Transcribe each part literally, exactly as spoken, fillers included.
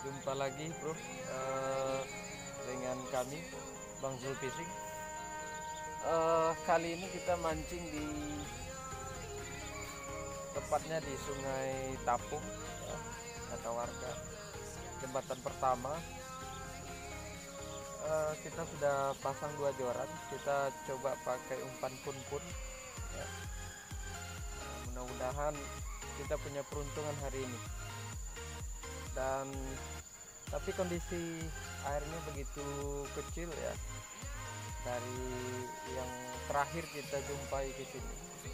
Jumpa lagi bro uh, dengan kami Bang Zul Fishing. Uh, kali ini kita mancing di tepatnya di Sungai Tapung ya, kata warga, jembatan pertama. Uh, kita sudah pasang dua joran, kita coba pakai umpan pun-pun ya. Uh, mudah-mudahan kita punya peruntungan hari ini. Dan tapi kondisi airnya begitu kecil ya dari yang terakhir kita jumpai ke sini.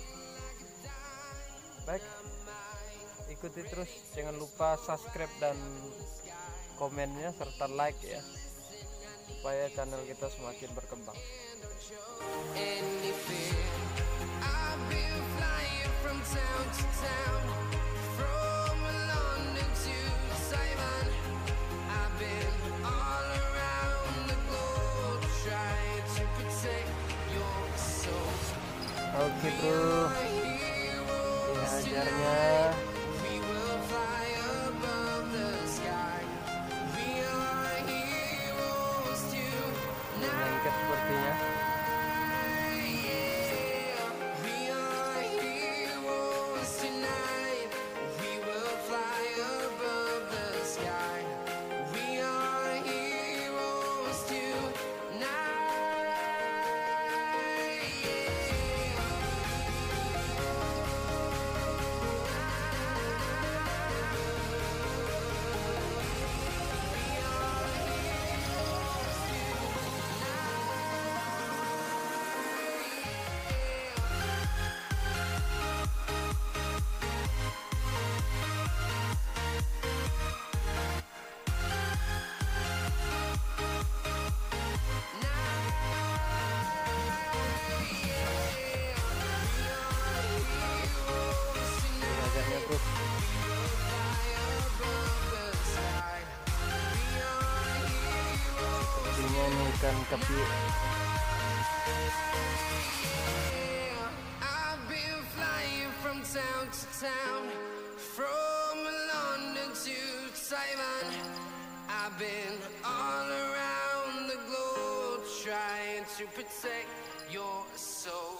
Baik, ikuti terus, jangan lupa subscribe dan komennya serta like ya, supaya channel kita semakin berkembang. Oke bro, ini ajarnya. Ini lengket sepertinya. Sepertinya ini ikan kepi. I've been all around the globe trying to protect your soul.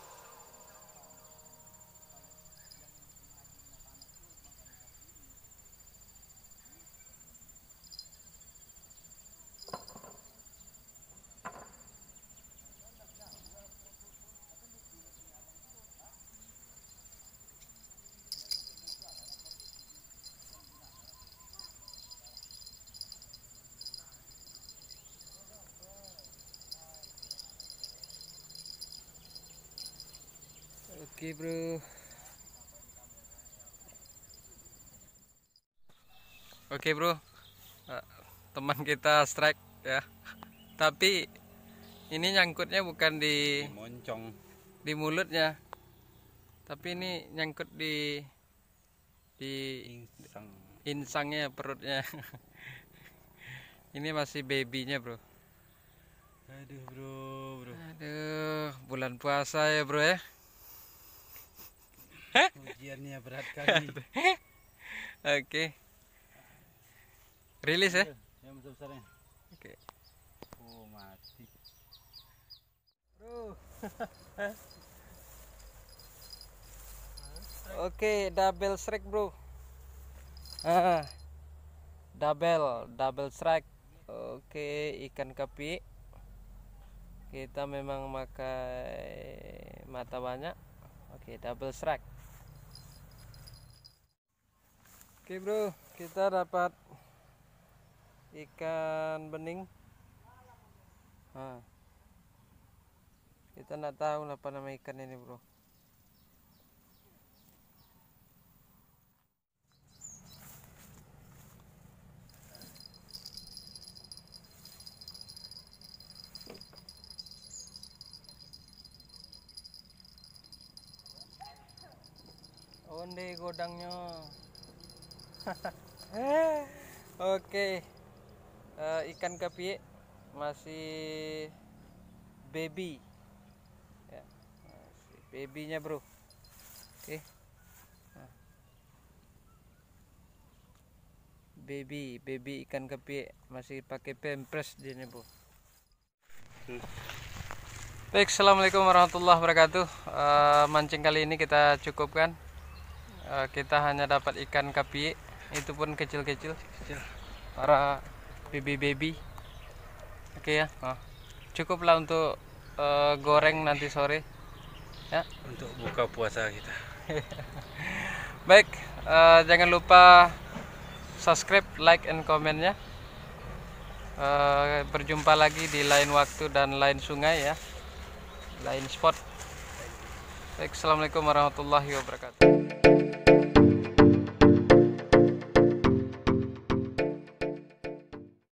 Oke bro. Oke bro, teman kita strike ya. Tapi ini nyangkutnya bukan di moncong, di mulutnya, tapi ini nyangkut di di insang, insangnya, perutnya. Ini masih babynya bro. Aduh bro, bro. Aduh, bulan puasa ya bro ya. Ujiannya berat kali. Oke. Rilis ya. Yang besar-besarnya. Oke. Oh, mati. Bro. Oke, double strike bro. Ah, double, double strike. Oke, ikan kepi. Kita memang pakai mata banyak. Oke, double strike. Oke bro, kita dapat ikan bening. Nah, kita nggak tahu apa nama ikan ini bro. Onde godangnya. Oke, uh, ikan kepi masih baby ya, masih babynya bro. Oke, nah. baby baby ikan kepie, masih pakai pempres di ini, Bu. Baik, assalamualaikum warahmatullahi wabarakatuh. Uh, mancing kali ini kita cukupkan. Uh, kita hanya dapat ikan kepie, itu pun kecil-kecil, para baby baby. Oke ya, oh. Cukuplah untuk uh, goreng nanti sore ya, Untuk buka puasa kita. Baik, uh, jangan lupa subscribe, like, and komennya. Uh, berjumpa lagi di lain waktu dan lain sungai ya, lain spot. Baik, assalamualaikum warahmatullahi wabarakatuh.